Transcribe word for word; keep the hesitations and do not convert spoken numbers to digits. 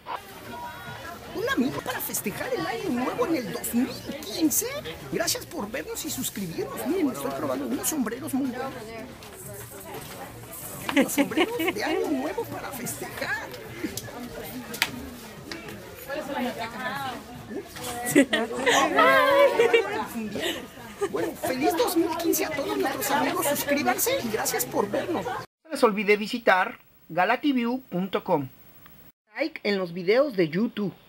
Un amigo para festejar el año nuevo en el dos mil quince. Gracias por vernos y suscribirnos. Miren, estoy probando unos sombreros muy buenos. Unos sombreros de año nuevo para festejar. Bueno, feliz dos mil quince a todos nuestros amigos. Suscríbanse y gracias por vernos. No les olvide visitar galatiview punto com. Like en los videos de YouTube.